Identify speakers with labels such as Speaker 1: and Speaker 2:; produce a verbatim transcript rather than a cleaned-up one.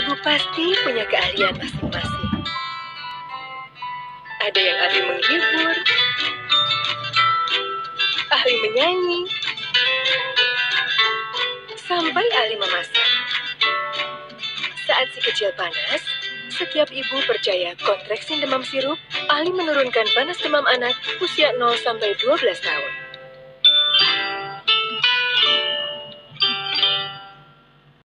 Speaker 1: ibu pasti punya keahlian masing-masing. Ada yang ahli menghibur, ahli menyanyi, sampai ahli memasak. Saat si kecil panas, setiap ibu percaya kontraksin demam sirup ahli menurunkan panas demam anak usia nol sampai dua belas tahun.